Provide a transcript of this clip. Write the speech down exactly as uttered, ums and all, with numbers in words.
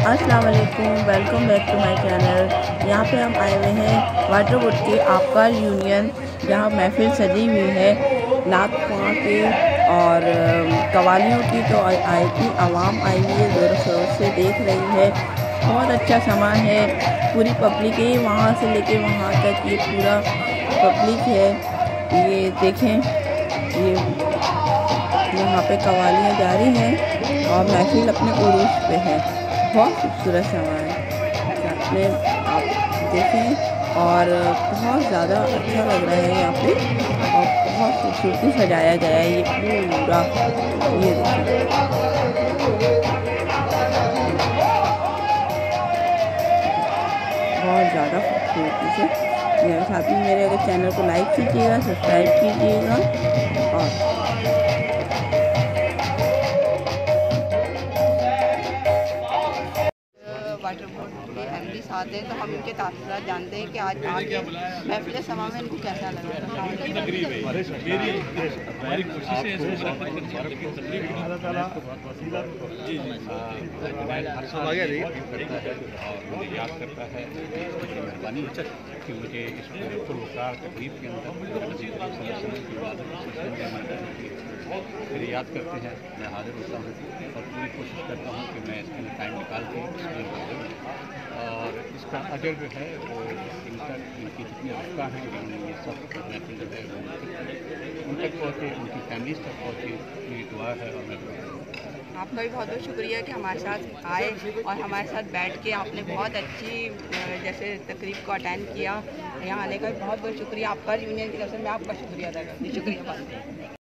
अस्सलाम वालेकुम, welcome back to my channel. यहाँ पे हम आए हुए हैं वाटरवुड के आबकार यूनियन, जहाँ महफिल सजी हुई है नात ख्वां की और कवालियों की। तो इतनी आवाम आई हुई है, ज़ोर शोर से देख रही है। बहुत अच्छा समा है, पूरी पब्लिक है, वहाँ से लेके वहाँ तक ये पूरा पब्लिक है। ये देखें, ये यहाँ पे कवालियाँ जारी हैं और महफिल अपने उरूज पे है। बहुत खूबसूरत समा है, साथ में आप देखें और बहुत ज़्यादा अच्छा लग रहा है यहाँ पे और बहुत खूबसूरती सजाया गया है ये पूरा। ये देखें, बहुत ज़्यादा खूबसूरती से। मेरे साथ में मेरे अगर चैनल को लाइक कीजिएगा, सब्सक्राइब कीजिएगा। और वाटरवुड के एमडी साथ हैं, तो हम इनके तासुरात जानते हैं कि आज आके महफिल समा में इनको कैसा लगा। याद करता है मेहरबानी कि मुझे इस पुरवकार तकरीब के अंदर मेरे याद करते हैं। मैं हाजिर होता हूँ और पूरी कोशिश करता हूँ कि मैं इसके लिए टाइम निकाल के और इसका अजर जो है वो इन तक इनकी जितनी रफ्ता हैं ये सब महफिल जो है उन तक पहुँचे, उनकी फैमिलीज तक पहुँचे, मेरी दुआ है। और मैं आपका भी बहुत बहुत शुक्रिया कि हमारे साथ आए और हमारे साथ बैठ के आपने बहुत अच्छी जैसे तकरीब को अटेंड किया। यहाँ आने का बहुत बहुत शुक्रिया। आपका यूनियन की तरफ से मैं आपका शुक्रिया अदा करती हूँ। शुक्रिया।